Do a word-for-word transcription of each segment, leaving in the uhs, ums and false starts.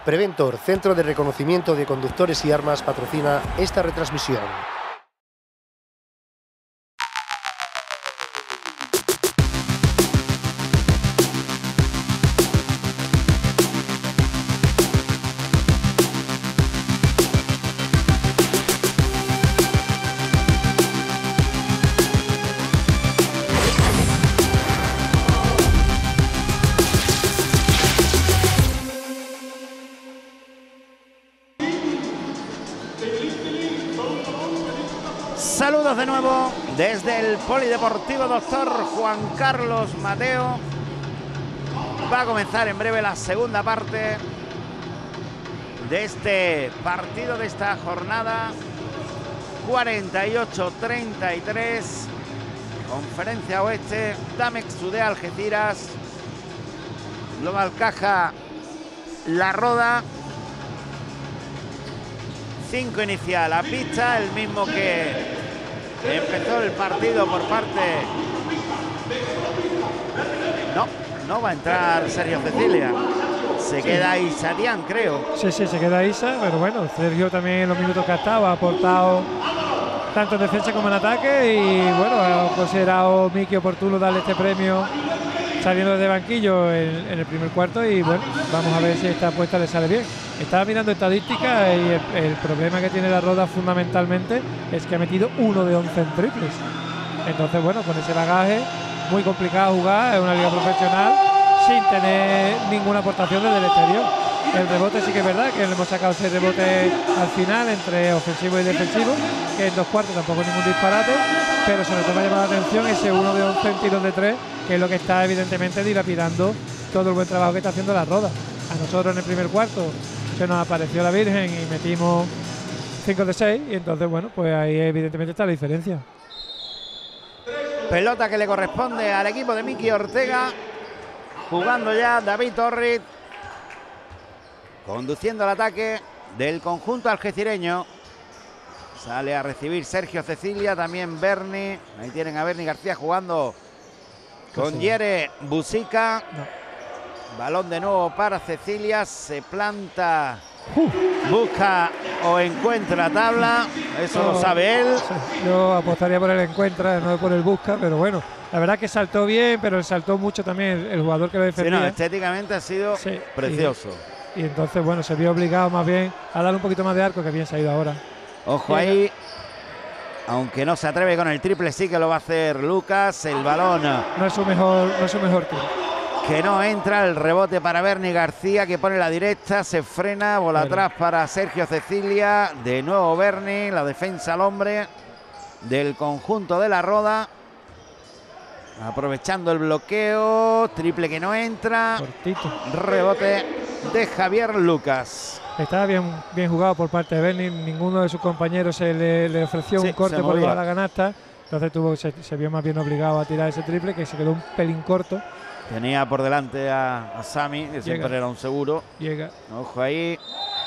Preventor, Centro de Reconocimiento de Conductores y Armas, patrocina esta retransmisión. Saludos de nuevo desde el Polideportivo Doctor Juan Carlos Mateo. Va a comenzar en breve la segunda parte de este partido, de esta jornada. cuarenta y ocho a treinta y tres. Conferencia Oeste, Damex Sudea Algeciras, Global Caja La Roda. Cinco inicial a pista, el mismo que empezó el partido por parte... No, no va a entrar Sergio Cecilia. Se queda Isa Dián, creo. Sí, sí, se queda Isa, pero bueno, Sergio también en los minutos que ha estado ha aportado tanto en defensa como en ataque y bueno, ha considerado Miki oportuno darle este premio saliendo desde banquillo en, en el primer cuarto y bueno, vamos a ver si esta apuesta le sale bien. Estaba mirando estadísticas y el, el problema que tiene La Roda fundamentalmente es que ha metido uno de once en triples. Entonces, bueno, con ese bagaje, muy complicado jugar en una liga profesional sin tener ninguna aportación desde el exterior. El rebote sí que es verdad que le hemos sacado ese rebote al final entre ofensivo y defensivo, que en dos cuartos tampoco es ningún disparate, pero sobre todo me ha llamado la atención ese uno de once en tiros de tres, que es lo que está evidentemente dilapidando todo el buen trabajo que está haciendo La Roda. A nosotros en el primer cuarto se nos apareció la Virgen y metimos cinco de seis y entonces bueno, pues ahí evidentemente está la diferencia. Pelota que le corresponde al equipo de Miki Ortega, jugando ya David Torrit, conduciendo el ataque del conjunto algecireño. Sale a recibir Sergio Cecilia, también Berni. Ahí tienen a Berni García jugando con Yere Busica. No. Balón de nuevo para Cecilia, se planta, uh. busca o encuentra tabla, eso no, lo sabe él. Yo apostaría por el encuentra, no por el busca, pero bueno, la verdad que saltó bien, pero saltó mucho también el, el jugador que lo defendía. Sí, no, estéticamente ha sido sí, precioso. Y, y entonces, bueno, se vio obligado más bien a darle un poquito más de arco, que bien se ha ido ahora. Ojo ahí, aunque no se atreve con el triple, sí que lo va a hacer Lucas, el balón. No es su mejor, no es su mejor tiro. Que no entra, el rebote para Berni García, que pone la directa, se frena, bola bueno. atrás para Sergio Cecilia, de nuevo Berni, la defensa al hombre del conjunto de La Roda, aprovechando el bloqueo, triple que no entra, cortito. Rebote de Javier Lucas. Estaba bien, bien jugado por parte de Berni, ninguno de sus compañeros se le, le ofreció sí, un corte por llevar la canasta, entonces tuvo, se, se vio más bien obligado a tirar ese triple, que se quedó un pelín corto. Tenía por delante a, a Sami, que siempre Llega. era un seguro. Llega. Ojo ahí.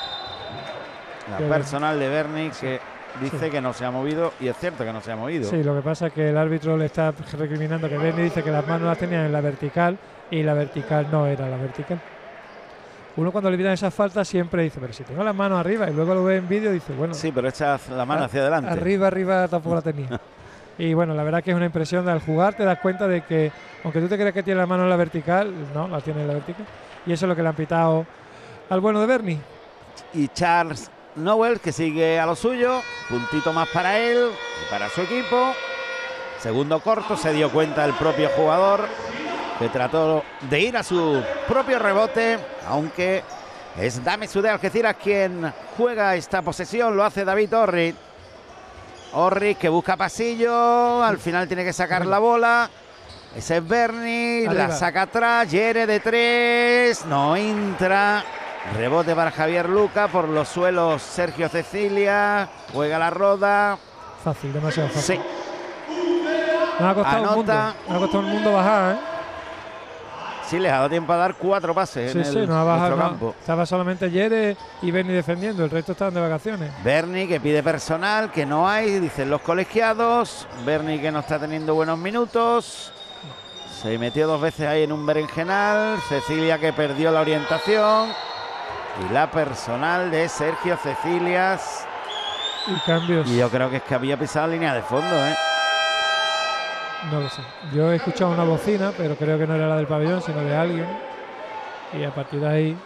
La Llega. personal de Berni, que dice sí. que no se ha movido, y es cierto que no se ha movido. Sí, lo que pasa es que el árbitro le está recriminando que Berni dice que las manos las tenía en la vertical y la vertical no era la vertical. Uno cuando le pitan esas faltas siempre dice, pero si tengo las manos arriba, y luego lo ve en vídeo y dice, bueno. Sí, pero echa la mano hacia adelante. Arriba, arriba tampoco la tenía. Y bueno, la verdad que es una impresión de al jugar te das cuenta de que, aunque tú te creas que tiene la mano en la vertical, no, la tiene en la vertical. Y eso es lo que le han pitado al bueno de Berni. Y Charles Nowell, que sigue a lo suyo, puntito más para él y para su equipo. Segundo corto, se dio cuenta el propio jugador, que trató de ir a su propio rebote, aunque es Damex Sudea Algeciras quien juega esta posesión, lo hace David Orrit. Orrit que busca pasillo, al final tiene que sacar la bola. Ese es Berni, la saca atrás, Yere de tres, no entra. Rebote para Javier Luca, por los suelos Sergio Cecilia, juega La Roda. Fácil, demasiado fácil. Sí. Nos ha costado un mundo, nos ha costado un mundo bajar, ¿eh? Sí, les ha dado tiempo a dar cuatro pases sí, en sí, el no ha bajado, no. campo. Estaba solamente Yere y Berni defendiendo, el resto estaban de vacaciones. Berni que pide personal, que no hay, dicen los colegiados. Berni que no está teniendo buenos minutos. Se metió dos veces ahí en un berenjenal. Cecilia que perdió la orientación. Y la personal de Sergio Cecilias. Y cambios. Y yo creo que es que había pisado la línea de fondo, ¿eh? No lo sé. Yo he escuchado una bocina, pero creo que no era la del pabellón, sino de alguien. Y a partir de ahí...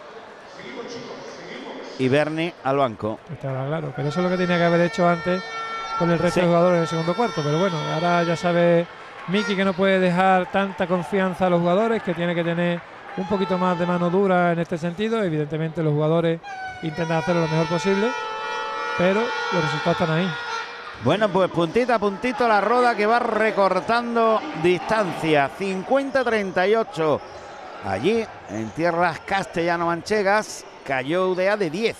Y Berni al banco. Estaba claro, pero eso es lo que tenía que haber hecho antes con el resto Sí. de jugadores en el segundo cuarto. Pero bueno, ahora ya sabe Miki que no puede dejar tanta confianza a los jugadores, que tiene que tener un poquito más de mano dura en este sentido. Evidentemente los jugadores intentan hacerlo lo mejor posible, pero los resultados están ahí. Bueno, pues puntito a puntito la Roda, que va recortando distancia. cincuenta a treinta y ocho. Allí, en tierras castellano-manchegas, cayó U D A de diez.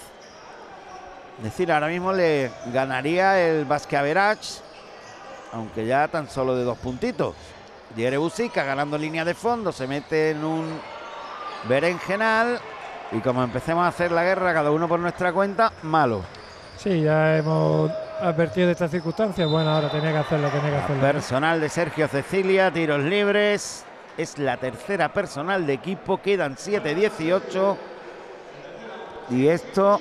Es decir, ahora mismo le ganaría el Basque Average, aunque ya tan solo de dos puntitos. Yere Busica ganando línea de fondo, se mete en un berenjenal. Y como empecemos a hacer la guerra, cada uno por nuestra cuenta, malo. Sí, ya hemos advertido de estas circunstancias. Bueno, ahora tenía que hacerlo, tenía que hacerlo. Personal de Sergio Cecilia, tiros libres. Es la tercera personal de equipo, quedan siete dieciocho. Y esto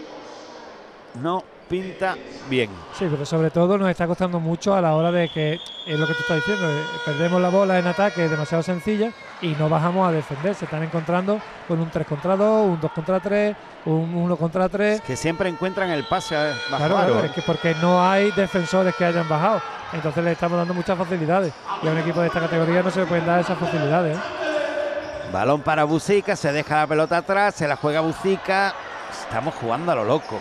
no pinta bien. Sí, pero sobre todo nos está costando mucho a la hora de que, es lo que tú estás diciendo, eh, perdemos la bola en ataque demasiado sencilla y no bajamos a defender. Se están encontrando con un tres contra dos, un dos contra tres, un uno contra tres. Que siempre encuentran el pase bajo Claro, aro. claro, es que porque no hay defensores que hayan bajado. Entonces le estamos dando muchas facilidades. Y a un equipo de esta categoría no se le pueden dar esas facilidades, ¿eh? Balón para Busica, se deja la pelota atrás, se la juega Busica. Estamos jugando a lo loco.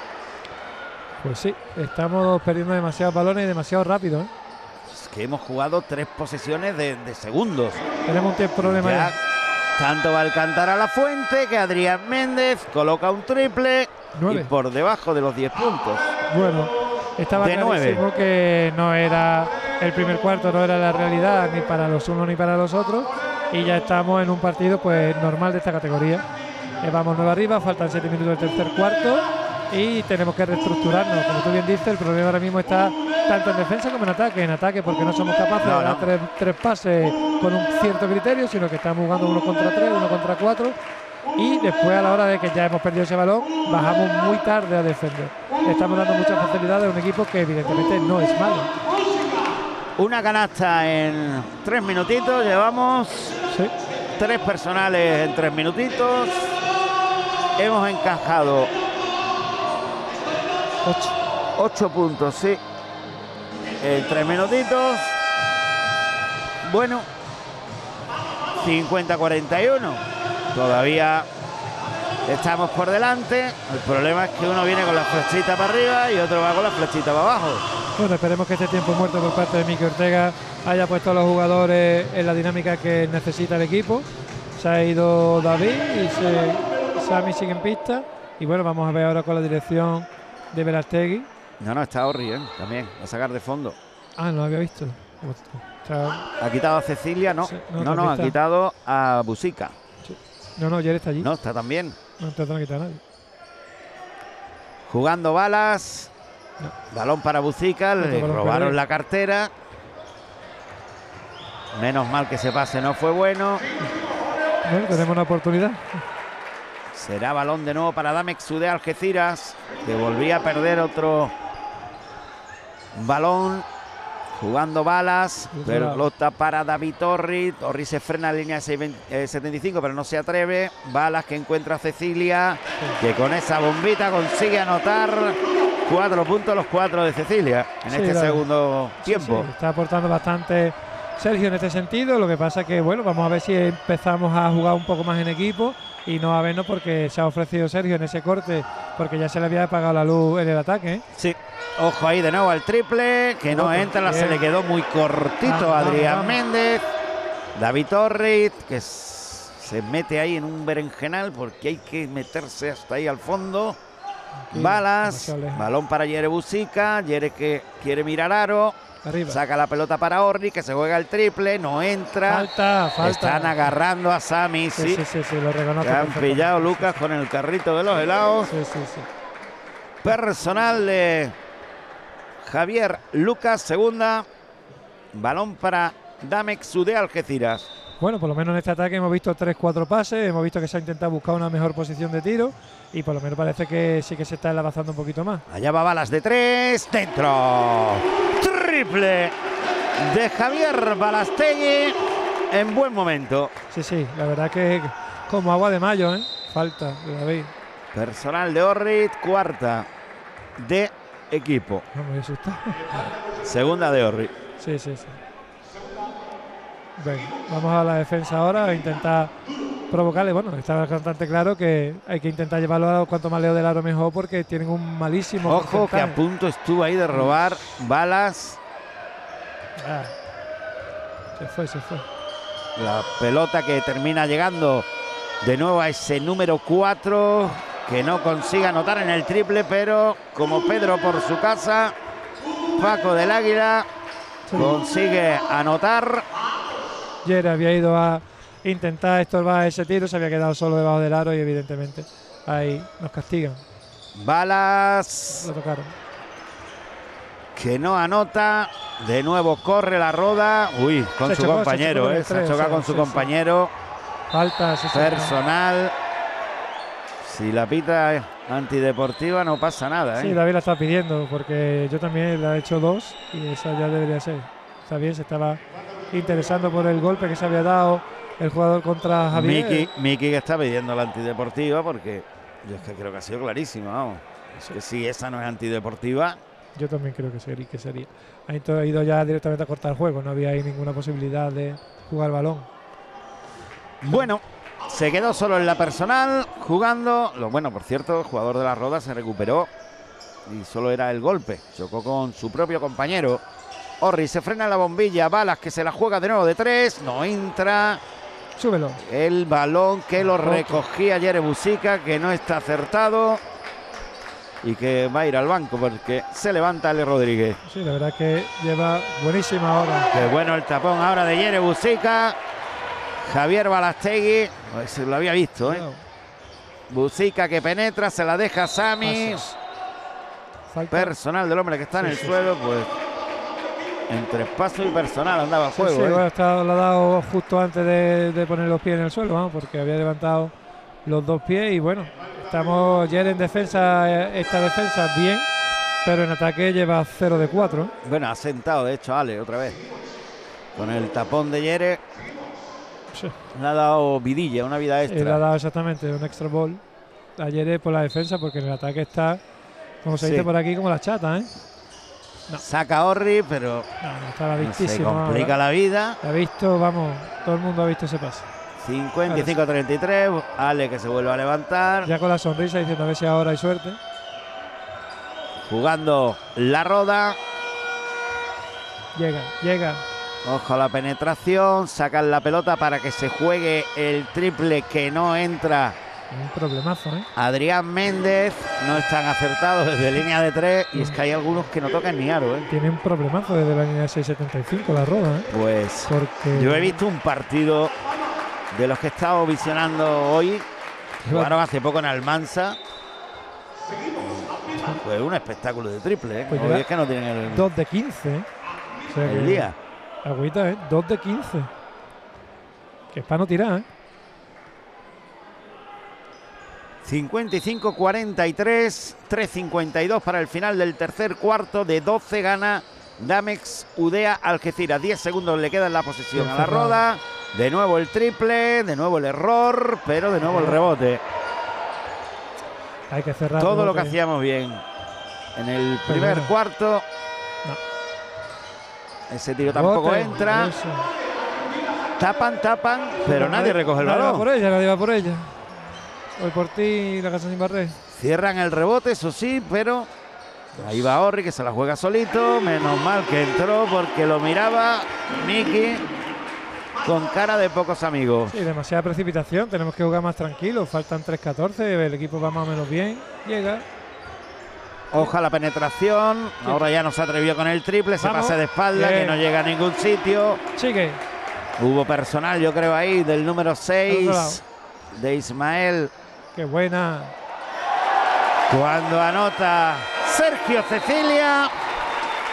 Pues sí, estamos perdiendo demasiados balones y demasiado rápido, ¿eh? Es que hemos jugado tres posesiones de, de segundos. Tenemos un tiempo problema Ya, ya. tanto va a alcantar a la fuente que Adrián Méndez coloca un triple. Nueve. Y por debajo de los diez puntos. Bueno, estaba De clarísimo nueve. que no era el primer cuarto, no era la realidad ni para los unos ni para los otros. Y ya estamos en un partido pues normal de esta categoría. Eh, vamos nueve arriba, faltan siete minutos del tercer cuarto y tenemos que reestructurarnos. Como tú bien dices, el problema ahora mismo está tanto en defensa como en ataque. En ataque porque no somos capaces No, de dar no. tres, tres pases con un cierto criterio, sino que estamos jugando uno contra tres, uno contra cuatro. Y después, a la hora de que ya hemos perdido ese balón, bajamos muy tarde a defender. Estamos dando muchas facilidades a un equipo que evidentemente no es malo. Una canasta en tres minutitos. Llevamos Sí. tres personales en tres minutitos. Hemos encajado Ocho. ocho puntos, sí. En tres minutitos. Bueno, cincuenta a cuarenta y uno. Todavía estamos por delante. El problema es que uno viene con la flechita para arriba y otro va con la flechita para abajo. Bueno, esperemos que este tiempo muerto por parte de Miki Ortega haya puesto a los jugadores en la dinámica que necesita el equipo. Se ha ido David y se, Sami sigue en pista. Y bueno, vamos a ver ahora con la dirección de Velastegui. No, no, está Orri, ¿eh? También, a sacar de fondo. Ah, no lo había visto. O sea, Ha quitado a Cecilia, no. Sí, no, no, no, también ha está. quitado a Busica. no, no, Jerry está allí. No, está también. No, entonces no quita a nadie. Jugando balas. No. Balón para Busica, Otro le balón robaron perdido. la cartera. Menos mal que ese pase no fue bueno. Bueno, tenemos una oportunidad. Será balón de nuevo para Damex de Algeciras, que volvía a perder otro balón. Jugando balas, Otro pelota para David Torri. Torri se frena en línea de seis veinte, eh, setenta y cinco, pero no se atreve. Balas que encuentra Cecilia, que con esa bombita consigue anotar cuatro puntos, los cuatro de Cecilia en Sí, este la- segundo Sí, tiempo. sí, está aportando bastante Sergio en este sentido. Lo que pasa es que, bueno, vamos a ver si empezamos a jugar un poco más en equipo y no a vernos porque se ha ofrecido Sergio en ese corte, porque ya se le había apagado la luz en el ataque, ¿eh? Sí, ojo ahí de nuevo al triple, que no Otro, entra, se bien. le quedó muy cortito Vamos, a Adrián vamos, vamos. Méndez. David Torres, que s- se mete ahí en un berenjenal porque hay que meterse hasta ahí al fondo. Tranquilo, Balas, demasiado lejos. balón para Yere Busica, Yere que quiere mirar aro, Arriba. saca la pelota para Orri, que se juega el triple, no entra. Falta, falta. Están agarrando a Sami, Sí, sí. sí, sí, sí, lo reconozco. Que han perfectamente. pillado Lucas con el carrito de los helados. Sí, sí, sí. Personal de Javier Lucas, segunda. Balón para Damex de Algeciras. bueno, por lo menos en este ataque hemos visto tres cuatro pases, hemos visto que se ha intentado buscar una mejor posición de tiro y por lo menos parece que sí que se está avanzando un poquito más. Allá va Balas de tres, dentro. Triple de Javier Balastegui en buen momento. Sí, sí, la verdad que como agua de mayo, ¿eh? Falta de David. Personal de Orrit, cuarta de equipo. No me voy a asustar. Segunda de Orrit. Sí, sí, sí. Venga, vamos a la defensa ahora a intentar provocarle. Bueno, está bastante claro que hay que intentar llevarlo a cuanto más lejos del aro mejor porque tienen un malísimo Ojo que porcentaje. a punto estuvo ahí de robar Balas. Ah, se fue, se fue. La pelota que termina llegando de nuevo a ese número cuatro, que no consigue anotar en el triple, pero como Pedro por su casa, Paco del Águila Sí. consigue anotar. Yere había ido a intentar estorbar ese tiro, se había quedado solo debajo del aro y evidentemente ahí nos castigan. Balas Lo tocaron. que no anota. De nuevo corre la roda. Uy, con Se su chocó, compañero, se chocó con el eh, se tres, choca o sea, con su sí, compañero. Falta, sí, sí, Personal. Si la pita antideportiva no pasa nada, Sí, ¿eh? David la está pidiendo porque yo también la he hecho dos y esa ya debería ser. Está bien, se estaba interesando por el golpe que se había dado el jugador contra Javier. Miki, Miki que está pidiendo la antideportiva porque yo es que creo que ha sido clarísimo, vamos. Es que si esa no es antideportiva. Yo también creo que sería. Que sería. Ha ido- ido ya directamente a cortar el juego, no había ahí ninguna posibilidad de jugar balón. Bueno, se quedó solo en la personal jugando. Lo bueno, por cierto, el jugador de la roda se recuperó y solo era el golpe. Chocó con su propio compañero. Orri se frena la bombilla. Balas que se la juega de nuevo de tres. No entra. Súbelo. El balón que lo recogía Yere Busica, que no está acertado y que va a ir al banco porque se levanta Ale Rodríguez. Sí, la verdad es que lleva buenísima hora. Qué bueno el tapón ahora de Yere Busica. Javier Balastegui, pues se lo había visto, ¿eh? Busica que penetra, se la deja a Sami. Pasos. Falta. Personal del hombre que está en Sí, el sí, suelo, pues entre paso y personal andaba a Sí, juego. sí, ¿eh? bueno, está- lo ha dado justo antes de, de poner los pies en el suelo, vamos, porque había levantado los dos pies y bueno, estamos Yere en defensa, eh, esta defensa bien, pero en ataque lleva cero de cuatro. Bueno, ha sentado de hecho Ale otra vez. Con el tapón de Yere Sí. le ha dado vidilla, una vida Y le ha extra. dado exactamente un extra ball a Yere por la defensa, porque en el ataque está, como se Sí. dice por aquí, como la chata, ¿eh? No. Saca Orri, pero No, no, estaba se vistísimo. complica la vida. Ha visto, vamos, todo el mundo ha visto ese pase. cincuenta y cinco a treinta y tres. Ale que se vuelve a levantar. Ya con la sonrisa diciendo a ver si ahora hay suerte. Jugando la roda. Llega, llega. Ojo a la penetración. Sacan la pelota para que se juegue el triple que no entra. Un problemazo, ¿eh? Adrián Méndez. No están acertados desde línea de tres. Y es que hay algunos que no tocan ni aro, ¿eh? Tiene un problemazo desde la línea seis setenta y cinco la roda, ¿eh? Pues Porque yo he visto un partido de los que he estado visionando hoy. Jugaron hace poco en Almansa. Pues un espectáculo de triple, ¿eh? Pues Hoy lleva es que no tienen el, dos de quince, ¿eh? O sea el que- día. Agüita, ¿eh? dos de quince. Que es para no tirar, ¿eh? cincuenta y cinco cuarenta y tres, tres cincuenta y dos para el final del tercer cuarto. De doce gana Damex Udea Algeciras. diez segundos le quedan la posesión a la roda. De nuevo el triple, de nuevo el error, pero de nuevo el rebote. Hay que cerrar. Todo lo que rebote. hacíamos bien en el Pues primer bueno. cuarto. Ese tiro tampoco Rebote, entra. eso. Tapan, tapan, pero nadie recoge el Nadie va balón. por ella, nadie va por ella. Hoy por ti, la casa sin barrer. Cierran el rebote, eso sí, pero ahí va Orri que se la juega solito. Menos mal que entró porque lo miraba Miki con cara de pocos amigos. Sí, demasiada precipitación. Tenemos que jugar más tranquilos. Faltan tres catorce. El equipo va más o menos bien. Llega. Oja la penetración. Ahora ya no se atrevió con el triple. Se Vamos. pasa de espalda, Bien. que no llega a ningún sitio. Sigue. Hubo personal, yo creo, ahí del número Al otro lado. seis de Ismael. Qué buena. Cuando anota Sergio Cecilia.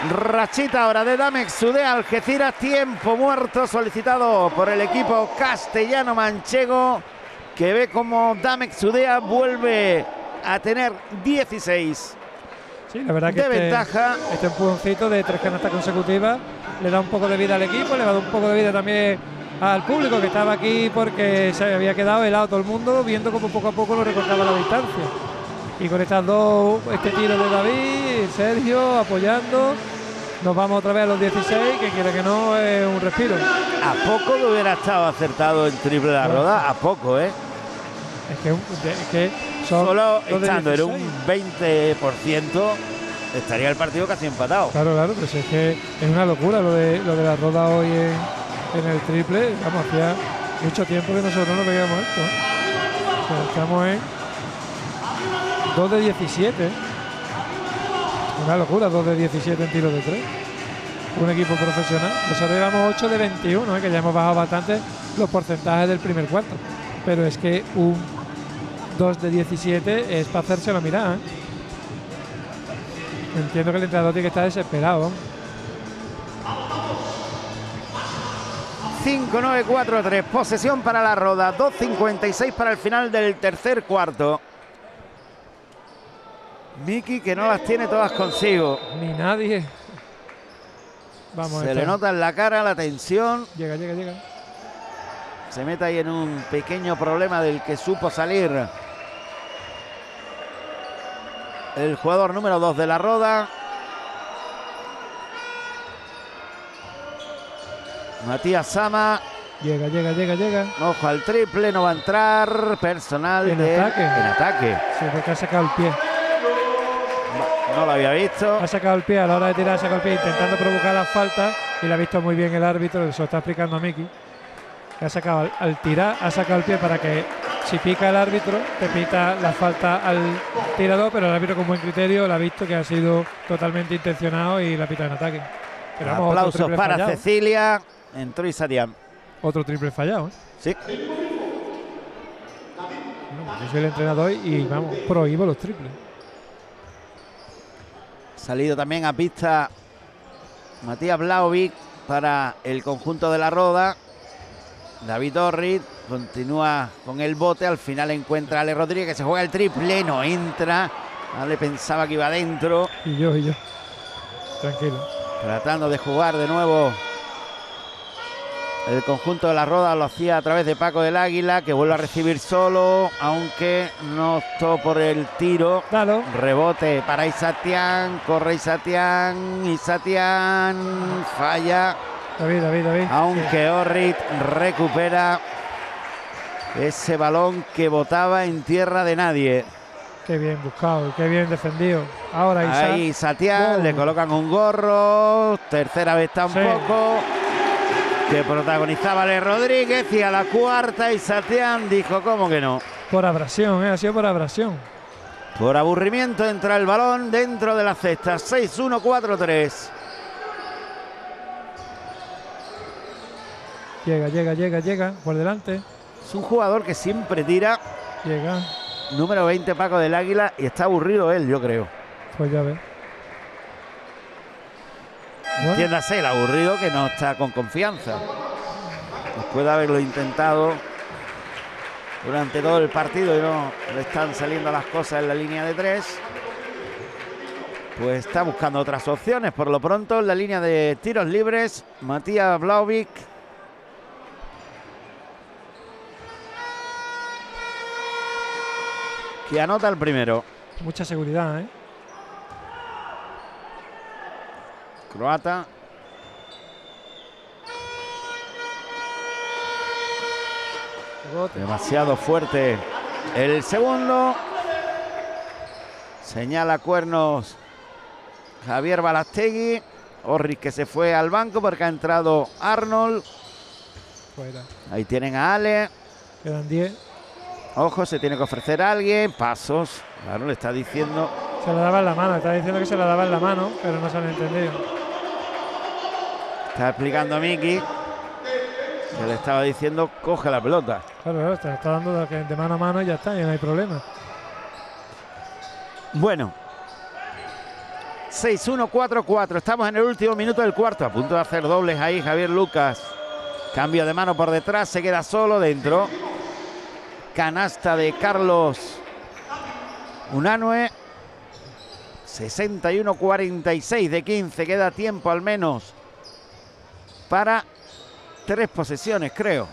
Rachita ahora de Damex Sudea Algeciras. Tiempo muerto solicitado por el equipo castellano manchego, que ve como Damex Sudea vuelve a tener dieciséis. Sí, la verdad que de este, ventaja. Este empujoncito de tres canastas consecutivas le da un poco de vida al equipo, le va a dar un poco de vida también al público que estaba aquí porque se había quedado helado todo el mundo viendo como poco a poco lo recortaba la distancia. Y con estas dos, este tiro de David, Sergio apoyando, nos vamos otra vez a los dieciséis, que quiere que no es un respiro. A poco lo hubiera estado acertado en triple de la Bueno. roda, a poco, ¿eh? Es que, es que son Solo dos de estando en dieciséis. un veinte por ciento estaría el partido casi empatado. Claro, claro, pues es que es una locura lo de lo de la roda hoy en, en el triple. Vamos, hacía mucho tiempo que nosotros no veíamos esto, ¿eh? O sea, estamos en dos de diecisiete. Una locura, dos de diecisiete en tiro de tres. Un equipo profesional. Nosotros llevamos ocho de veintiuno, ¿eh? Que ya hemos bajado bastante los porcentajes del primer cuarto. Pero es que un dos de diecisiete es para hacérselo mirar, ¿eh? Entiendo que el entrenador tiene que estar desesperado, ¿no? cinco nueve cuatro tres, posesión para la roda, dos cincuenta y seis para el final del tercer cuarto. Miki, que no las tiene todas consigo. Ni nadie. Vamos, Se esta. le nota en la cara la tensión. Llega, llega, llega. Se mete ahí en un pequeño problema del que supo salir el jugador número dos de la roda. Matías Sama. Llega, llega, llega, llega. Ojo al triple, no va a entrar. Personal En de ataque. en ataque. Sí, porque ha sacado el pie. No lo había visto. Ha sacado el pie a la hora de tirar, ha sacado el pie intentando provocar la falta y la ha visto muy bien el árbitro, eso está explicando a Miki. Que ha sacado al, al tirar, ha sacado el pie para que si pica el árbitro, te pita la falta al tirador, pero el árbitro con buen criterio la ha visto que ha sido totalmente intencionado y la pita en ataque. Pero vamos, otro Aplausos triple para fallado. Cecilia. Entró Isadian. Otro triple fallado, ¿eh? Sí. Bueno, yo soy el entrenador y vamos, prohíbo los triples. Salido también a pista Matías Blaovic para el conjunto de la roda. David Orrit continúa con el bote. Al final encuentra a Ale Rodríguez, que se juega el triple. No entra. Ale pensaba que iba adentro. Y yo, y yo. Tranquilo. Tratando de jugar de nuevo. El conjunto de la roda lo hacía a través de Paco del Águila, que vuelve a recibir solo, aunque no optó por el tiro. Dalo. Rebote para Isatian, corre Isatian, Isatian falla, David, David, David. aunque Orrit recupera ese balón que botaba en tierra de nadie. Qué bien buscado y qué bien defendido. Ahora Isaac. Ahí Isatian, Wow. le colocan un gorro, tercera vez tampoco. Que protagonizaba Ale Rodríguez, y a la cuarta Isatian dijo cómo que no. Por abrasión, ¿eh? Ha sido por abrasión. Por aburrimiento entra el balón dentro de la cesta. seis uno cuatro tres. Llega, llega, llega, llega. Por delante. Es un jugador que siempre tira. Llega. Número veinte, Paco del Águila. Y está aburrido él, yo creo. Pues ya ves. Bueno, Entiéndase, el aburrido que no está con confianza. Después de haberlo intentado durante todo el partido y no le están saliendo las cosas en la línea de tres, pues está buscando otras opciones. Por lo pronto, en la línea de tiros libres, Matías Blaovic. Que anota el primero. mucha seguridad, ¿eh? Croata. Rebote. Demasiado fuerte el segundo. Señala cuernos Javier Balastegui. Orrit, que se fue al banco porque ha entrado Arnold. Fuera. Ahí tienen a Ale. Quedan diez. Ojo, se tiene que ofrecer a alguien. Pasos. Claro, le está diciendo. Se la daba en la mano. Está diciendo que se la daba en la mano, pero no se han entendido. Está explicando a Miki que le estaba diciendo coge la pelota. Claro, claro, te está dando de, de mano a mano y ya está, y no hay problema. Bueno, seis uno cuatro cuatro. Estamos en el último minuto del cuarto. A punto de hacer dobles ahí Javier Lucas. Cambio de mano por detrás. Se queda solo dentro. Canasta de Carlos Unanue. sesenta y uno cuarenta y seis de quince. Queda tiempo al menos para tres posesiones, creo.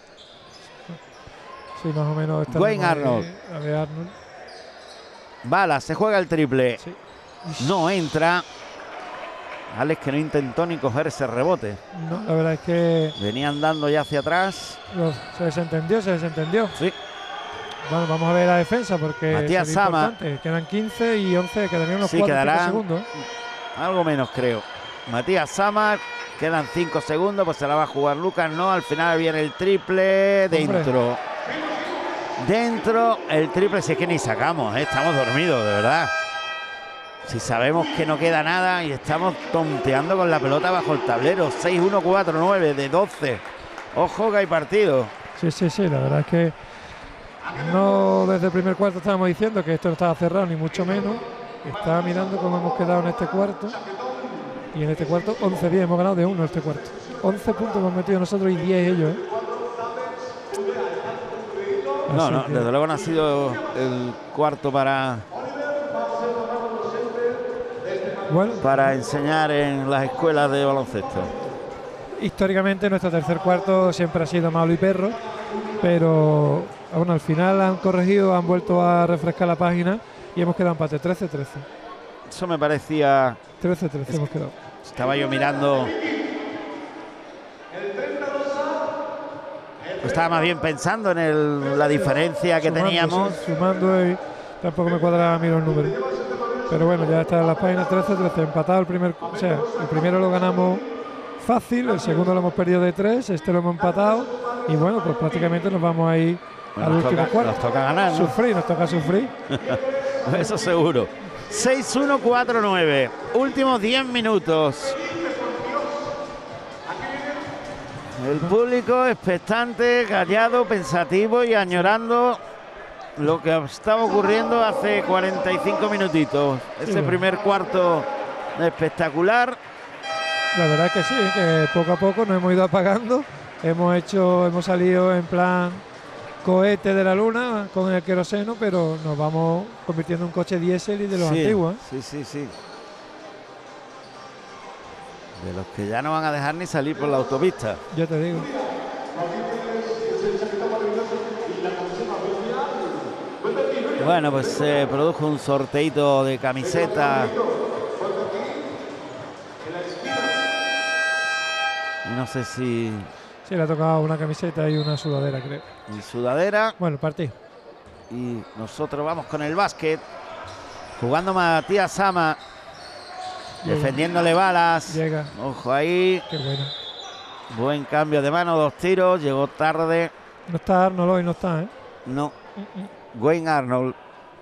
Sí, más o menos. Wayne Arnold. A ver, Arnold. Bala, se juega el triple. Sí. No entra. Alex, que no intentó ni coger ese rebote. No, la verdad es que Venían dando ya hacia atrás. no, se desentendió, se desentendió. Sí. Bueno, vamos a ver la defensa porque Matías es Sama. importante. Quedan quince y once, quedarían unos Sí, cuatro quedarán segundos. algo menos, creo. Matías Sama. Quedan cinco segundos, pues se la va a jugar Lucas. No, al final viene el triple. Dentro. Hombre. Dentro el triple, si es que ni sacamos, ¿eh? Estamos dormidos, de verdad. Si sabemos que no queda nada y estamos tonteando con la pelota bajo el tablero. seis uno cuatro nueve de doce. Ojo que hay partido. Sí, sí, sí, la verdad es que no desde el primer cuarto estábamos diciendo que esto no estaba cerrado, ni mucho menos. Estaba mirando cómo hemos quedado en este cuarto. Y en este cuarto once diez hemos ganado de uno este cuarto. once puntos hemos metido nosotros y diez ellos, ¿eh? No, Así no, que desde luego no ha sido el cuarto para, bueno, para enseñar en las escuelas de baloncesto. históricamente nuestro tercer cuarto siempre ha sido malo y perro, pero bueno, al final han corregido, han vuelto a refrescar la página y hemos quedado empate trece trece. Eso me parecía. trece trece hemos quedado. Estaba yo mirando. Estaba más bien pensando en el, la diferencia que Sumando, teníamos. Sí, sumando y tampoco me cuadraba a mí los números. Pero bueno, ya está en las páginas trece trece, empatado el primer, o sea, el primero lo ganamos fácil, el segundo lo hemos perdido de tres, este lo hemos empatado y bueno, pues prácticamente nos vamos a ir Bueno, al nos último toca, cuarto. nos toca ganar, ¿no? Sufrir, nos toca sufrir. Eso seguro. seis uno cuatro nueve. Últimos diez minutos. El público expectante, callado, pensativo y añorando lo que estaba ocurriendo hace cuarenta y cinco minutitos. Ese bueno. primer cuarto espectacular. La verdad es que sí, que poco a poco nos hemos ido apagando. Hemos hecho, hemos salido en plan cohete de la luna con el queroseno, pero nos vamos convirtiendo en un coche diésel y de los Sí, antiguos. ¿eh? Sí, sí, sí. De los que ya no van a dejar ni salir por la autopista. Yo te digo. Bueno, pues se produjo un sorteito de camiseta. No sé si... Sí, le ha tocado una camiseta y una sudadera, creo. Y sudadera. Bueno, el partido. Y nosotros vamos con el básquet. Jugando Matías Sama. Llega. Defendiéndole balas. Llega. Ojo ahí. Qué bueno. Buen cambio de mano, dos tiros. Llegó tarde. No está Arnold hoy, no está, ¿eh? No. Mm, mm. Wayne Arnold.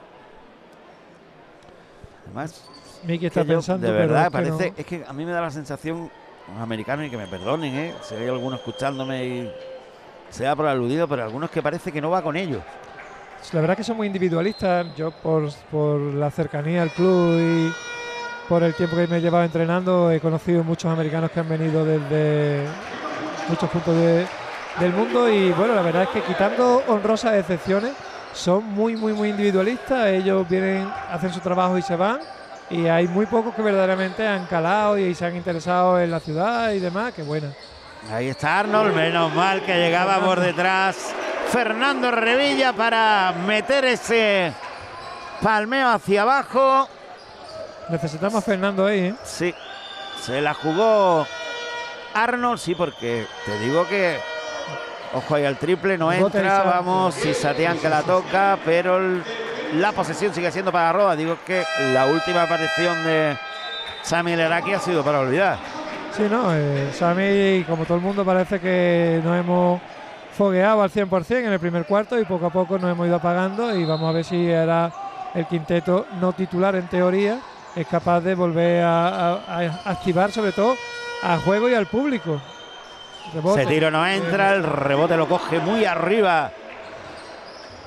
Además, Miki está que yo, pensando. de verdad, pero es que parece. no. Es que a mí me da la sensación, los americanos, y que me perdonen, ¿eh? Si hay alguno escuchándome y sea por aludido, pero algunos que parece que no va con ellos. La verdad que son muy individualistas. Yo por, por la cercanía al club y por el tiempo que me he llevado entrenando, he conocido muchos americanos que han venido desde muchos puntos de, del mundo y bueno, la verdad es que quitando honrosas excepciones, son muy, muy, muy individualistas. Ellos vienen, hacen su trabajo y se van. Y hay muy pocos que verdaderamente han calado y se han interesado en la ciudad y demás. Qué buena. Ahí está Arnold, menos mal que llegaba Fernando. por detrás Fernando Revilla para meter ese palmeo hacia abajo. Necesitamos a Fernando ahí, ¿eh? Sí, se la jugó Arnold, sí, porque te digo que, ojo ahí al triple, no Bote y entra, salto. vamos, si Satián que la toca, pero el- la posesión sigue siendo para Roda. Digo que la última aparición de Sami Leraki ha sido para olvidar. Sí, no, eh, Sami, como todo el mundo, parece que nos hemos fogueado al cien por cien en el primer cuarto y poco a poco nos hemos ido apagando y vamos a ver si era el quinteto no titular en teoría es capaz de volver a, a- a activar sobre todo al juego y al público. Rebote. Ese tiro no entra, el rebote lo coge muy arriba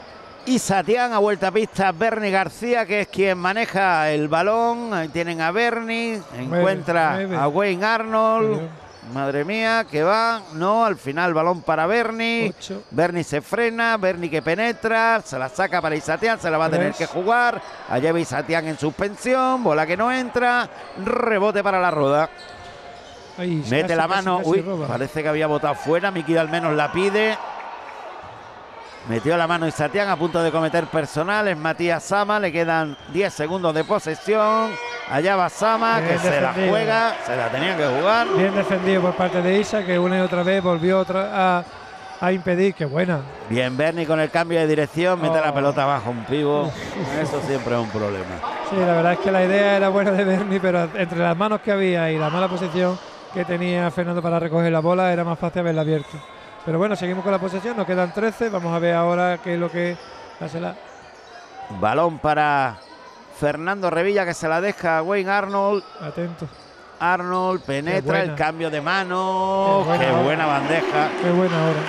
Y Satián a vuelta a pista, Berni García, que es quien maneja el balón. Ahí tienen a Berni, encuentra nueve. a Wayne Arnold. Nueve. Madre mía, que va, no, al final balón para Berni. Ocho. Berni se frena, Berni que penetra, se la saca para Isatián, se la va a tener Tres. que jugar. Allá va Isatián en suspensión, bola que no entra, rebote para la Roda. Ahí, Mete casi, la casi, mano, casi uy, roba. parece que había botado fuera, Miki al menos la pide. Metió la mano Isatián a punto de cometer personal, es Matías Sama, le quedan diez segundos de posesión. Allá va Sama, Bien que se la defendido. juega, se la tenía que jugar. Bien defendido por parte de Isa, que una y otra vez volvió otra a, a impedir. ¡Qué buena! Bien, Berni con el cambio de dirección, mete Oh. la pelota abajo un pivo. Eso siempre es un problema. Sí, la verdad es que la idea era buena de Berni, pero entre las manos que había y la mala posición que tenía Fernando para recoger la bola, era más fácil haberla abierto. Pero bueno, seguimos con la posesión, nos quedan trece. Vamos a ver ahora qué es lo que hace la. Balón para Fernando Revilla, que se la deja a Wayne Arnold. Atento. Arnold penetra, buena. el cambio de mano. Qué buena Qué hora. buena bandeja. Qué buena hora.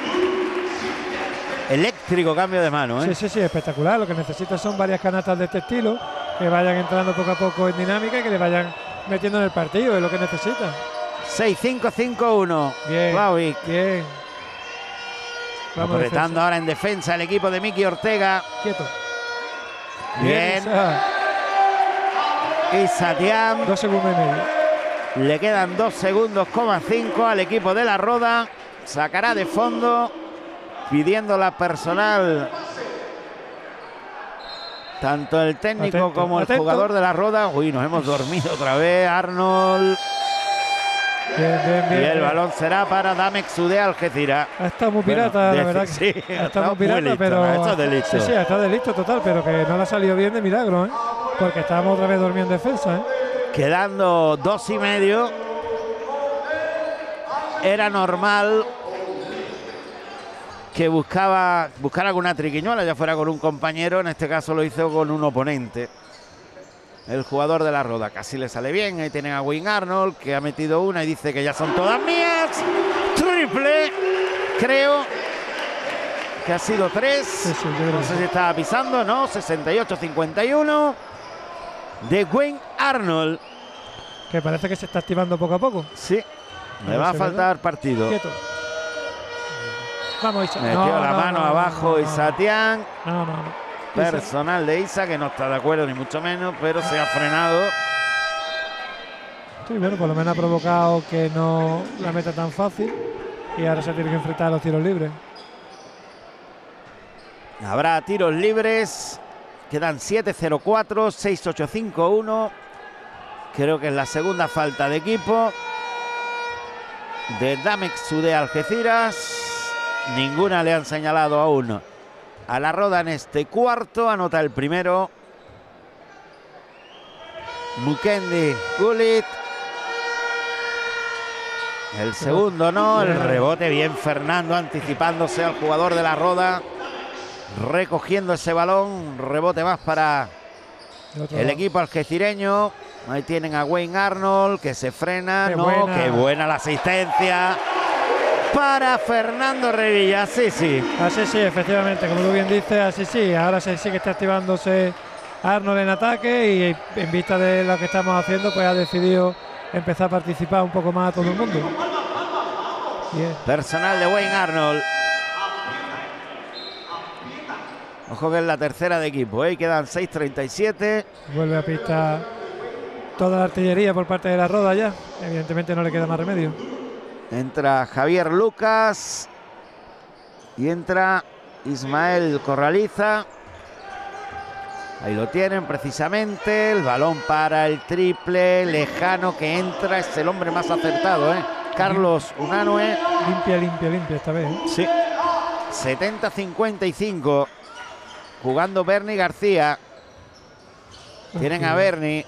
Eléctrico cambio de mano, ¿eh? Sí, sí, sí, espectacular. Lo que necesita son varias canastas de este estilo, que vayan entrando poco a poco en dinámica y que le vayan metiendo en el partido, es lo que necesita. seis cinco cinco uno. Bien. Vlahovic. Bien. Vamos, Apretando defensa. ahora en defensa el equipo de Miki Ortega. Quieto. Bien. Isa. Y Satián. Dos segundos y medio. Le quedan dos segundos, coma cinco al equipo de la Roda. Sacará de fondo, pidiendo la personal. Tanto el técnico Atento, como el atento. jugador de la Roda. Uy, nos hemos dormido otra vez. Arnold. Bien, bien, bien. Y el bien. balón será para Damek Sudé Algeciras. Ha estado muy Bueno, pirata, de- la verdad. sí, que ha ha estado estado muy pirata, muy listo, pero. lo ha hecho de listo. Sí, sí, ha estado de listo total, pero que no le ha salido bien de milagro, ¿eh? Porque estábamos otra vez dormidos en defensa, ¿eh? Quedando dos y medio. Era normal que buscaba buscar alguna triquiñuela, ya fuera con un compañero, en este caso lo hizo con un oponente. El jugador de la Roda casi le sale bien. Ahí tienen a Wayne Arnold, que ha metido una y dice que ya son todas mías. Triple, creo que ha sido tres. Sí, sí, yo creo No que sé sí. si estaba pisando, no, sesenta y ocho cincuenta y uno de Wayne Arnold. Que parece que se está activando poco a poco. Sí, le No va a sé, faltar partido. Quieto. Vamos, Isa. Metió No, la no, mano no, abajo no, y no. Satián. No, no, no. Isa. Personal de Isa, que no está de acuerdo ni mucho menos, pero se ha frenado. Sí, bueno, por lo menos ha provocado que no la meta tan fácil y ahora se tiene que enfrentar a los tiros libres. Habrá tiros libres. Quedan siete cero cuatro, seis ocho cinco uno. Creo que es la segunda falta de equipo de Damek Sudé Algeciras. Ninguna le han señalado aún a la Roda en este cuarto. Anota el primero Mukendi Gullit. El segundo no, el rebote bien Fernando, anticipándose al jugador de la Roda, recogiendo ese balón. Rebote más para El otro el lado. equipo algecireño. Ahí tienen a Wayne Arnold, que se frena. Qué no, buena. qué buena la asistencia para Fernando Revilla. Sí, sí. Así sí, efectivamente, como tú bien dices, así sí. Ahora sí, sí que está activándose Arnold en ataque y en vista de lo que estamos haciendo, pues ha decidido empezar a participar un poco más a todo el mundo. Bien. Personal de Wayne Arnold. Ojo que es la tercera de equipo, ¿eh? Quedan seis treinta y siete. Vuelve a pista toda la artillería por parte de la Roda ya. Evidentemente no le queda más remedio. Entra Javier Lucas y entra Ismael Corraliza. Ahí lo tienen precisamente. El balón para el triple lejano que entra. Es el hombre más acertado, ¿eh? Carlos Unanue. Limpia, limpia, limpia esta vez, ¿eh? Sí. setenta cincuenta y cinco. Jugando Berni García. Tienen a Berni.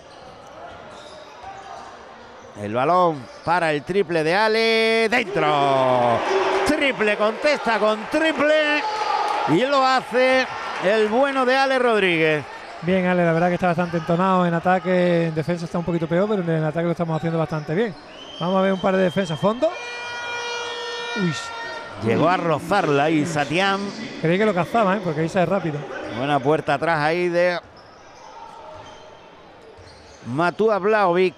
El balón para el triple de Ale. ¡Dentro! Triple, contesta con triple. Y lo hace el bueno de Ale Rodríguez. Bien, Ale, la verdad que está bastante entonado en ataque. En defensa está un poquito peor, pero en ataque lo estamos haciendo bastante bien. Vamos a ver un par de defensas. Fondo. Uy. Llegó a rozarla y Satián. Creí que lo cazaba, ¿eh? Porque Isa es rápido. Buena puerta atrás ahí de Matúa Vlahovic.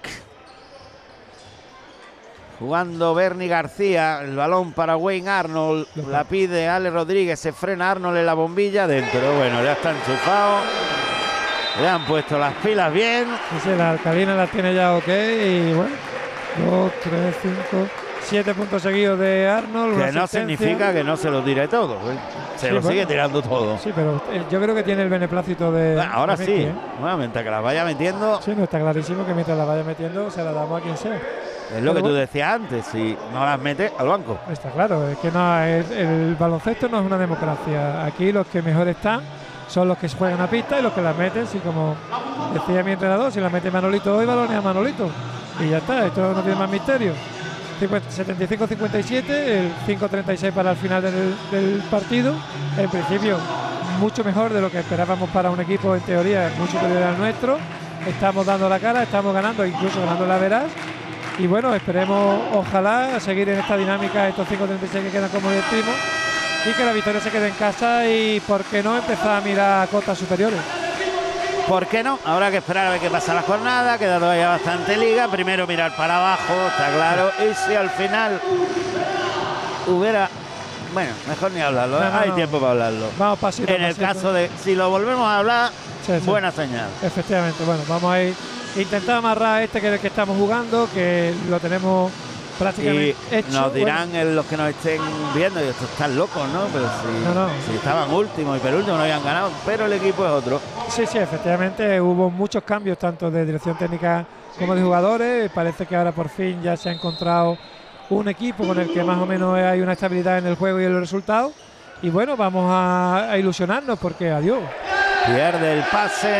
Jugando Bernie García. El balón para Wayne Arnold. La pide Ale Rodríguez. Se frena Arnold en la bombilla. Dentro. Bueno, ya está enchufado. Le han puesto las pilas bien. Sí, sí, la alcalina las tiene ya ok. Y bueno, dos, tres, cinco, siete puntos seguidos de Arnold. Que no significa que no se lo tire todo. ¿eh? Se sí, lo bueno, sigue tirando todo. Sí, pero eh, yo creo que tiene el beneplácito de. Bueno, ahora de sí. Messi, ¿eh? Bueno, mientras que las vaya metiendo. Sí, no está clarísimo que mientras las vaya metiendo se las damos a quien sea. Es lo pero que tú decías antes. Si no las metes, al banco. Está claro. Es que no, es, el baloncesto no es una democracia. Aquí los que mejor están son los que juegan a pista y los que las meten, si como decía mi entrenador, si la mete Manolito hoy, balones a Manolito. Y ya está, esto no tiene más misterio. setenta y cinco a cincuenta y siete, el cinco treinta y seis para el final del, del partido. En principio, mucho mejor de lo que esperábamos para un equipo, en teoría, muy superior al nuestro. Estamos dando la cara, estamos ganando, incluso ganando la veraz. Y bueno, esperemos, ojalá, seguir en esta dinámica, estos cinco treinta y seis que quedan como decimos, y que la victoria se quede en casa y, ¿por qué no empezar a mirar a cotas superiores? ¿Por qué no? Habrá que esperar a ver qué pasa la jornada. Queda todavía bastante liga. Primero mirar para abajo, está claro. Y si al final hubiera... Bueno, mejor ni hablarlo. ¿eh? No, no, Hay no. tiempo para hablarlo. Vamos pasito, En el pasito. caso de... Si lo volvemos a hablar, sí, sí. buena señal. Efectivamente. Bueno, vamos a ir... Intentar amarrar este que es el que estamos jugando, que lo tenemos prácticamente y hecho. Nos dirán bueno. el, los que nos estén viendo, y estos están locos, ¿no? Pero si, no, no. si estaban últimos y penúltimos no habían ganado, pero el equipo es otro. Sí, sí, efectivamente hubo muchos cambios, tanto de dirección técnica como de jugadores. Parece que ahora por fin ya se ha encontrado un equipo con el que más o menos hay una estabilidad en el juego y en los resultados. Y bueno, vamos a, a ilusionarnos porque adiós. Pierde el pase.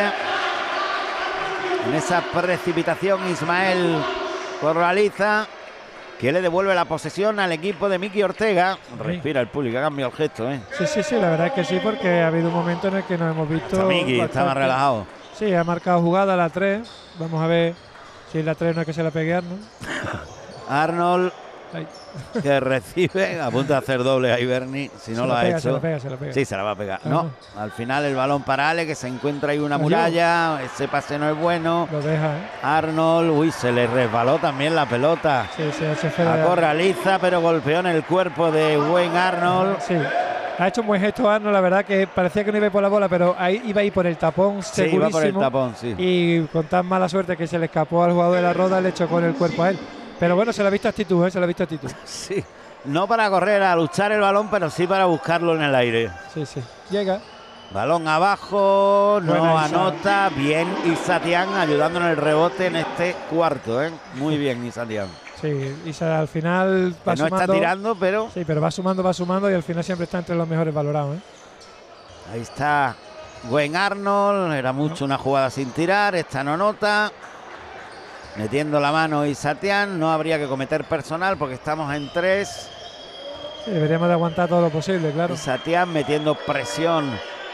En esa precipitación Ismael Corraliza, que le devuelve la posesión al equipo de Miki Ortega. Respira el público, ha cambiado el gesto, ¿eh? Sí, sí, sí, la verdad es que sí, porque ha habido un momento en el que nos hemos visto... Está Miki, está más relajado. Sí, ha marcado jugada la tres. Vamos a ver si la tres no es que se la pegue Arnold. Arnold, Ay. que recibe, a punto de hacer doble ahí Bernie, si no se lo ha pega, hecho. Se la pega, se la pega. Sí, se la va a pegar. Ah, no, no, al final el balón para Ale, que se encuentra ahí una Adiós. muralla, ese pase no es bueno. Lo deja, ¿eh? Arnold, uy, se le resbaló también la pelota. Sí, sí, se fue. Acorraliza, pero golpeó en el cuerpo de Wayne Arnold. Sí. Ha hecho un buen gesto Arnold, la verdad que parecía que no iba a ir por la bola, pero ahí iba a ir por el tapón Sí, segurísimo. iba por el tapón, sí. Y con tan mala suerte que se le escapó al jugador de la Roda, le chocó en el cuerpo a él. Pero bueno, se le ha visto actitud, ¿eh? Se le ha visto actitud. Sí, no para correr, a luchar el balón, pero sí para buscarlo en el aire. Sí, sí. Llega. Balón abajo, no Buena Isa. anota. Bien Isatián ayudando en el rebote en este cuarto, ¿eh? Muy bien Isatián. Sí, Isa al final va Que no sumando. está tirando, pero... Sí, pero va sumando, va sumando y al final siempre está entre los mejores valorados, ¿eh? Ahí está Wayne Arnold, era mucho una jugada sin tirar, esta no anota. Metiendo la mano Isatián, no habría que cometer personal porque estamos en tres. Sí, deberíamos de aguantar todo lo posible, claro. Isatián metiendo presión.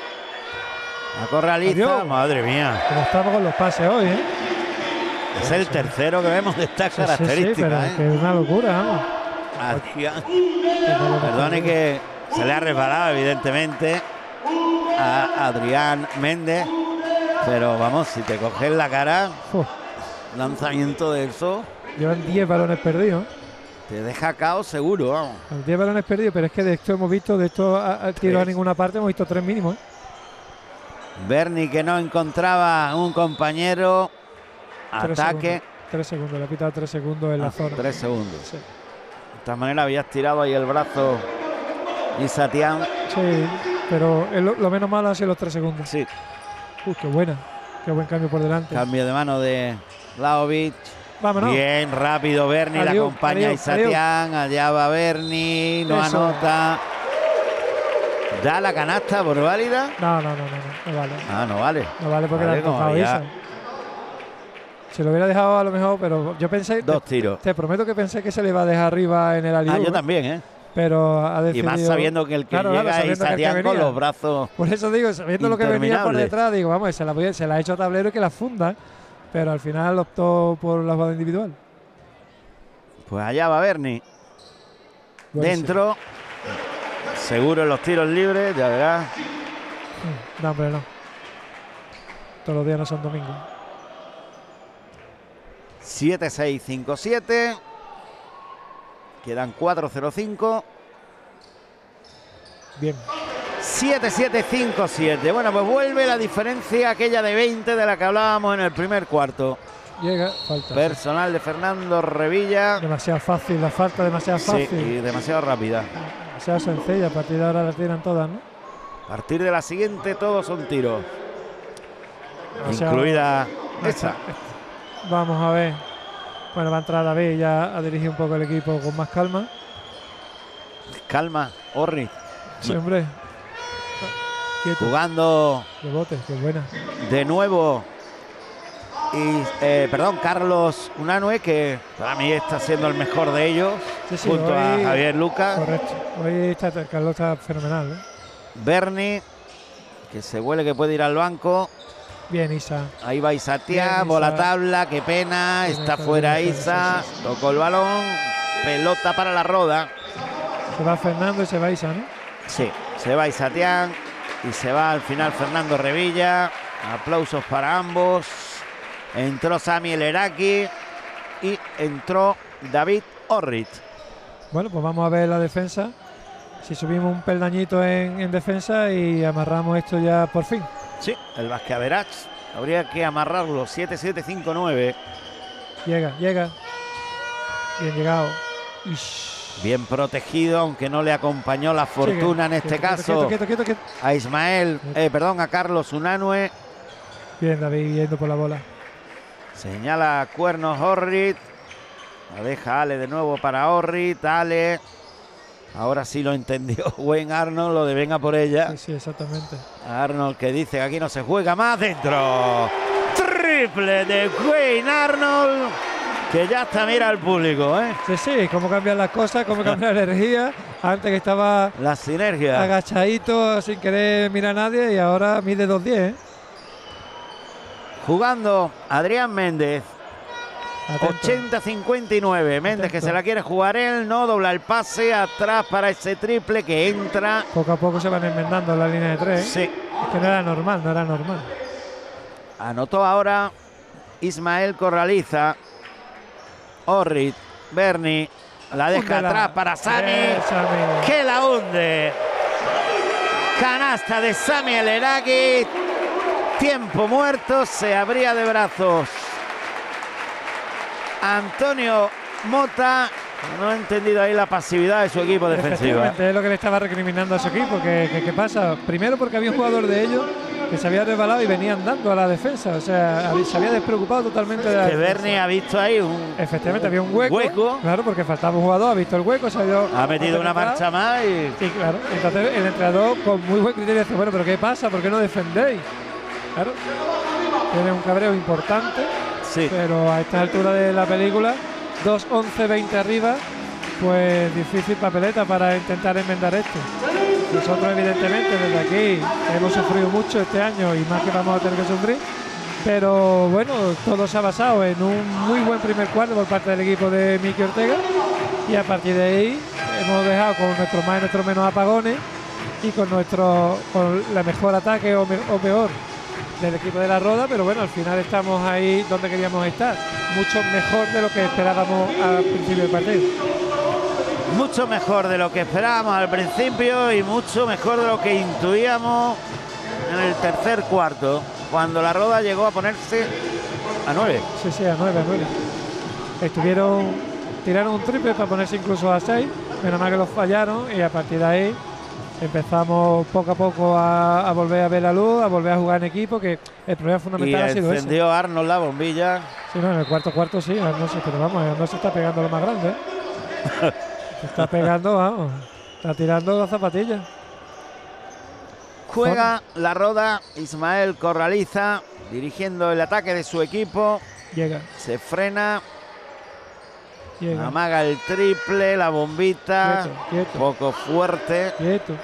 Acorraliza, Adiós. madre mía. Como estamos con los pases hoy, ¿eh? Es el tercero que vemos de estas Sí, sí, sí, características. pero ¿eh? que es una locura, vamos. Adrián. Perdone que se le ha resbalado, evidentemente, a Adrián Méndez. Pero vamos, si te coges la cara, Uf, lanzamiento de eso, llevan diez balones perdidos. te deja caos seguro, vamos. diez balones perdidos, pero es que de esto hemos visto, de esto a, a tiro a ninguna parte, hemos visto tres mínimos, ¿eh? Bernie, que no encontraba un compañero. Tres Ataque. segundos, tres segundos, le ha pitado tres segundos en la Ah, zona. Tres segundos. Sí. De todas maneras, habías tirado ahí el brazo Isatián. Sí, pero es lo, lo menos malo han sido los tres segundos. Sí. Uy, qué buena, qué buen cambio por delante. Cambio de mano de Vlahovic. Vámonos. Bien, rápido Bernie, la Adiós, acompaña adiós, Isatián. Allá va Bernie, no Eso. anota. Da la canasta por válida. No, no, no, no, no, no vale. Ah, no vale. No vale porque Vale, la ha como empujado había- Isa. Se lo hubiera dejado a lo mejor, pero yo pensé, Dos te, tiros. te prometo que pensé que se le iba a dejar arriba en el Ah, aliú, yo también, ¿eh? pero ha Y decidido... más sabiendo que el que Claro, claro, llega es sabiendo que el que Isatián con venía. los brazos. Por eso digo, sabiendo lo que venía por Interminable. detrás, digo, vamos, se la, voy a- se la ha hecho a tablero y que la funda, pero al final optó por la jugada individual. Pues allá va Bernie. Buenísimo. Dentro. seguro en los tiros libres, ya verás. No, hombre, no. Todos los días no son domingos. siete seis cinco siete. Quedan cuatro cero cinco. Bien. siete siete cinco siete. Bueno, pues vuelve la diferencia aquella de veinte de la que hablábamos en el primer cuarto. Llega, falta. Personal de Fernando Revilla. Demasiado fácil, la falta demasiado fácil. Sí, y demasiado rápida. Demasiado sencilla, a partir de ahora la tiran todas, ¿no? A partir de la siguiente todos son tiros. Demasiado, Incluida esta. esa. Vamos a ver. Bueno, va a entrar David ya a dirigir un poco el equipo con más calma. Calma, Orri. Sí, hombre. Quieto. Jugando De bote, qué buena. de nuevo. Y, eh, perdón, Carlos Unanue, que para mí está siendo el mejor de ellos, Sí, sí, junto a hoy- Javier Lucas. Correcto. Hoy está, Carlos está fenomenal, ¿eh? Berni, que se huele que puede ir al banco. Bien, Isa. Ahí va Isatia, Bien, bola Isa. tabla, qué pena, Bien, está Isa, fuera bien, Isa, sí, sí, sí. tocó el balón, pelota para la Roda. Se va Fernando y se va Isa, ¿no? Sí, se va Isatián y se va al final Fernando Revilla. Aplausos para ambos. Entró Sami El Eraki y entró David Orrit. Bueno, pues vamos a ver la defensa. Si subimos un peldañito en, en defensa y amarramos esto ya por fin. Sí, el Basqueaverach. Habría que amarrarlo. siete siete cinco nueve. Llega, llega. Bien llegado. Ish. Bien protegido, aunque no le acompañó la fortuna Sigue. en este Quieto, caso quieto, quieto, quieto, quieto. a Ismael, eh, perdón, a Carlos Unanue. Bien, David yendo por la bola. Señala Cuernos Orrit. La deja Ale de nuevo para Orrit. Ale. Ahora sí lo entendió Wayne Arnold, lo de venga por ella. Sí, sí, exactamente. Arnold que dice que aquí no se juega más. Dentro. Triple de Wayne Arnold. Que ya está, mira al público, ¿eh? Sí, sí, cómo cambian las cosas, cómo cambia la energía. Antes que estaba La sinergia. agachadito sin querer mirar a nadie y ahora mide dos diez, ¿eh? Jugando Adrián Méndez. Atento. ochenta cincuenta y nueve. Méndez que Atento. se la quiere jugar él. No dobla el pase atrás para ese triple que entra. Poco a poco se van enmendando la línea de tres, ¿eh? Sí. Es que no era normal, no era normal. Anotó ahora Ismael Corraliza. Orrit, Berni. La deja Húndela. atrás para Sami. Bien, Sami. Que la hunde. Canasta de Sami El Eraki. Tiempo muerto. Se abría de brazos Antonio Mota. No ha entendido ahí la pasividad de su equipo defensivo. Efectivamente, es lo que le estaba recriminando a su equipo. Que, que- ¿Qué pasa? Primero porque había un jugador de ellos que se había resbalado y venía andando a la defensa. O sea, había- se había despreocupado totalmente de la Que defensa. Berni ha visto ahí un Efectivamente, había un hueco, hueco. Claro, porque faltaba un jugador, ha visto el hueco, se ha ido. Ha metido una penetrado. marcha más y Sí, claro. Entonces el entrenador con muy buen criterio dice, bueno, pero ¿qué pasa? ¿Por qué no defendéis? Claro. Tiene un cabreo importante, sí. pero a esta altura de la película, dos once veinte arriba, pues difícil papeleta para intentar enmendar esto. Nosotros evidentemente desde aquí hemos sufrido mucho este año y más que vamos a tener que sufrir. Pero bueno, todo se ha basado en un muy buen primer cuarto por parte del equipo de Miki Ortega. Y a partir de ahí hemos dejado con nuestro más y nuestro menos apagones y con nuestro con la mejor ataque o, me, o peor del equipo de la Roda, pero bueno, al final estamos ahí donde queríamos estar, mucho mejor de lo que esperábamos al principio del partido. Mucho mejor de lo que esperábamos al principio y mucho mejor de lo que intuíamos en el tercer cuarto, cuando la Roda llegó a ponerse a nueve. Sí, sí, a nueve, a nueve. Estuvieron, tiraron un triple para ponerse incluso a seis, menos mal que los fallaron y a partir de ahí empezamos poco a poco a, a volver a ver la luz, a volver a jugar en equipo, que el problema Y fundamental ha sido ese. encendió Arnold la bombilla. Sí, no, en el cuarto cuarto sí, no sé, pero vamos, no se está pegando lo más grande, ¿eh? Se está pegando, vamos, está tirando las zapatillas. Juega la Roda, Ismael Corraliza, dirigiendo el ataque de su equipo. Llega, Se frena, llega. amaga el triple, la bombita, Quieto, quieto. poco fuerte. Quieto.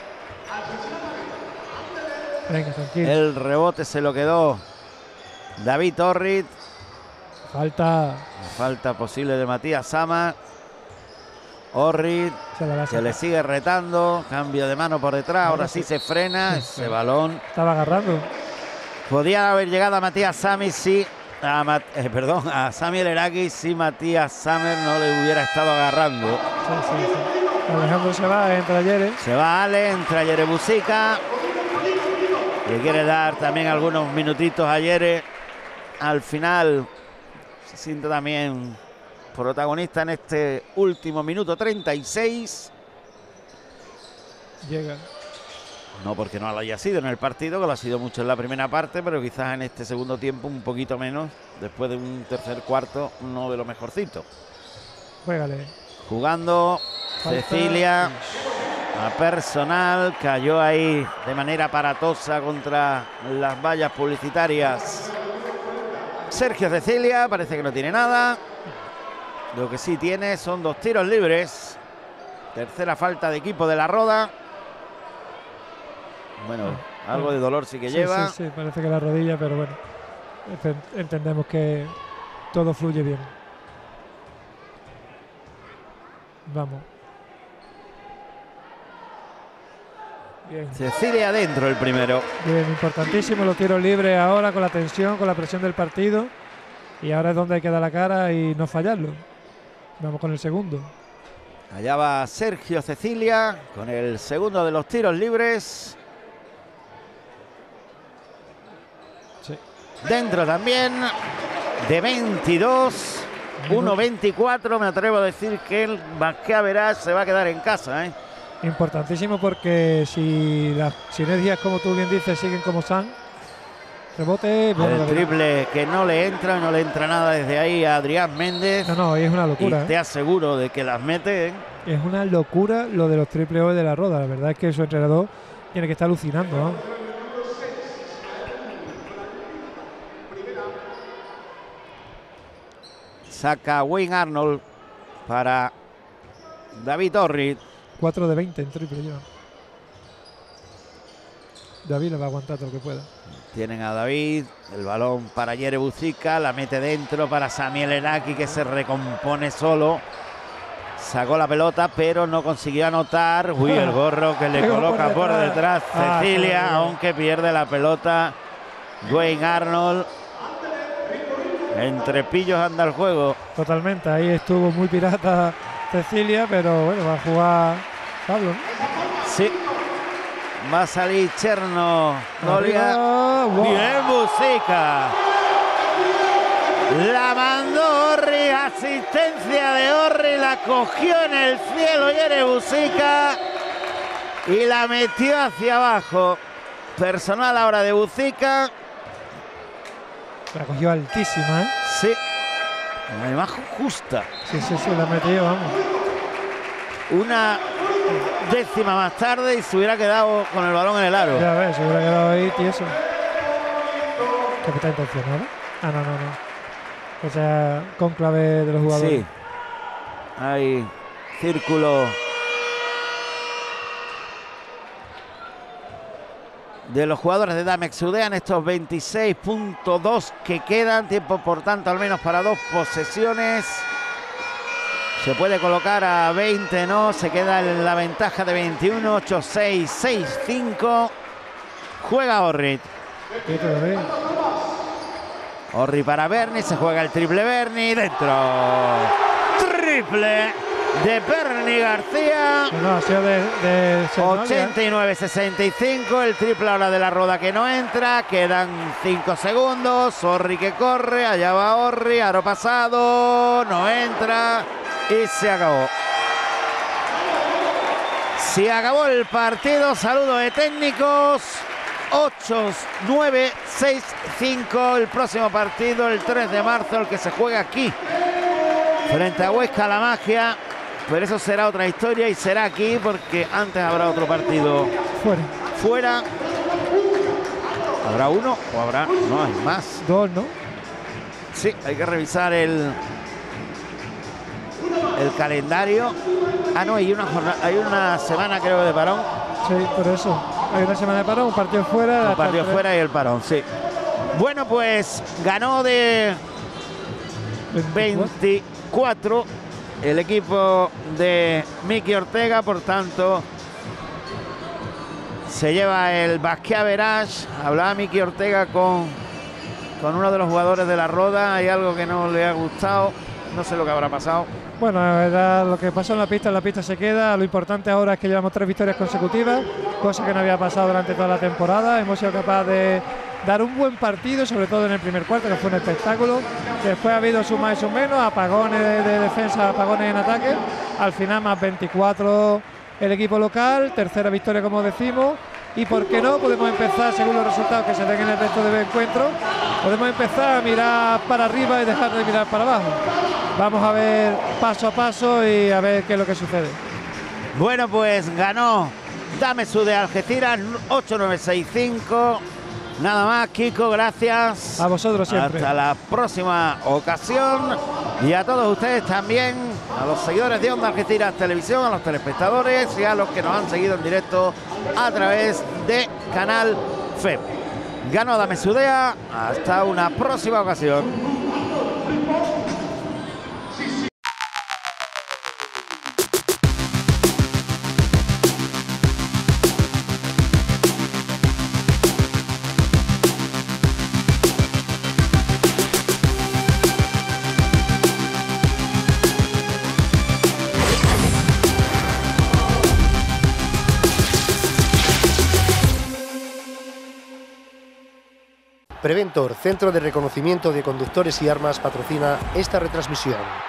Venga, tranquilo. El rebote se lo quedó David Orrit. Falta. Falta posible de Matías Sama. Orrit Se, la va a se le sacar. sigue retando. Cambio de mano por detrás. Ahora sí se frena. Sí, Ese sí. balón. Estaba agarrando. Podía haber llegado a Matías Sami si. A Mat- eh, perdón, a Samuel Eraki si Matías Sammer no le hubiera estado agarrando. Sí, sí, sí. Alejandro se va, entra Yere. Se va Ale, entra Yere Busica. Le quiere dar también algunos minutitos a Yere. Al final se siente también protagonista en este último minuto treinta y seis. Llega. No porque no lo haya sido en el partido, que lo ha sido mucho en la primera parte, pero quizás en este segundo tiempo un poquito menos. Después de un tercer cuarto, no de lo mejorcito. Juégale. Jugando Falta. Cecilia a personal, cayó ahí de manera aparatosa contra las vallas publicitarias. Sergio Cecilia parece que no tiene nada. Lo que sí tiene son dos tiros libres. Tercera falta de equipo de la Roda. Bueno, algo de dolor sí que Sí, lleva. sí, sí, parece que la rodilla, pero bueno. ent- Entendemos que todo fluye bien. Vamos. Bien. Cecilia adentro el primero. Bien, importantísimo los tiros libres ahora con la tensión, con la presión del partido. Y ahora es donde hay que dar la cara y no fallarlo. Vamos con el segundo. Allá va Sergio Cecilia con el segundo de los tiros libres. Sí. Dentro también de veintidós. uno veinticuatro. Me atrevo a decir que el Basquea se va a quedar en casa, ¿eh? Importantísimo porque si las sinergias, como tú bien dices, siguen como están, rebote, bueno, El la verdad- triple que no le entra, no le entra nada desde ahí a Adrián Méndez. No, no, es una Y locura. te ¿eh? aseguro de que las mete, ¿eh? Es una locura lo de los triple O de la Roda. La verdad es que su entrenador tiene que estar alucinando, ¿no? Saca Wayne Arnold para David Orrit. cuatro de veinte en triple ya. David le va a aguantar todo lo que pueda. Tienen a David, el balón para Yere Busica, la mete dentro para Samuel Eraki, que se recompone solo. Sacó la pelota, pero no consiguió anotar. Uy, el gorro que le Pegó por coloca por detrás. detrás Ah, Cecilia, qué bien. aunque pierde la pelota Wayne Arnold. Entre pillos anda el juego. Totalmente, ahí estuvo muy pirata Cecilia, pero bueno, va a jugar Pablo, ¿no? Sí. Va a salir Cherno. Nolia. Arriba, wow. Bien Busica. La mandó Orri, asistencia de Orri, la cogió en el cielo Yere Busica y la metió hacia abajo. Personal ahora de Busica. La cogió altísima, ¿eh? Sí. Además justa. Sí, sí, sí, la metió, vamos. Una décima más tarde y se hubiera quedado con el balón en el aro. Ya ves, se hubiera quedado ahí tieso. ¿Qué está intencionado? Ah, no, no, no. O sea, conclave de los jugadores. Sí. Hay círculo de los jugadores de Damex Udean, estos veintiséis punto dos que quedan, tiempo por tanto al menos para dos posesiones. Se puede colocar a veinte, no, se queda en la ventaja de veintiuno, ocho seis, seis cinco. Juega Orrit. Sí, pero ve. Orri para Berni, se juega el triple Berni, dentro. Triple de Berni García. No, no, ha sido de, de Sernolia. ochenta y nueve sesenta y cinco, el triple ahora de la Roda que no entra, quedan cinco segundos, Orri que corre, allá va Orri, aro pasado, no entra y se acabó. Se acabó el partido, saludo de técnicos. ocho nueve seis cinco, el próximo partido el tres de marzo, el que se juega aquí frente a Huesca La Magia, pero eso será otra historia y será aquí porque antes habrá otro partido Fuera. fuera. ¿Habrá uno o habrá? No, hay más. Dos, ¿no? Sí, hay que revisar el el calendario. Ah, no, hay una jornada, hay una semana creo de parón. Sí, por eso. Hay una semana de parón, un partido fuera. Un hasta partido el tres. fuera y el parón, sí. Bueno, pues ganó de veinticuatro. veinticuatro el equipo de Miki Ortega, por tanto se lleva el basket average. Hablaba Miki Ortega con, con uno de los jugadores de la Roda, hay algo que no le ha gustado, no sé lo que habrá pasado. Bueno, la verdad, lo que pasó en la pista, en la pista se queda. Lo importante ahora es que llevamos tres victorias consecutivas, cosa que no había pasado durante toda la temporada. Hemos sido capaces de dar un buen partido, sobre todo en el primer cuarto, que fue un espectáculo. Después ha habido sus más y sus menos, apagones de, de defensa, apagones en ataque. Al final más veinticuatro el equipo local, tercera victoria como decimos. Y por qué no, podemos empezar, según los resultados que se den en el resto de encuentros, podemos empezar a mirar para arriba y dejar de mirar para abajo. Vamos a ver paso a paso y a ver qué es lo que sucede. Bueno, pues ganó Dame Su de Algeciras ocho nueve seis cinco. Nada más, Kiko, gracias. A vosotros siempre. Hasta la próxima ocasión. Y a todos ustedes también, a los seguidores de Onda Algeciras Televisión, a los telespectadores y a los que nos han seguido en directo a través de Canal F E P. Ganó Dame Su Dea. Hasta una próxima ocasión. Preventor, Centro de Reconocimiento de Conductores y Armas, patrocina esta retransmisión.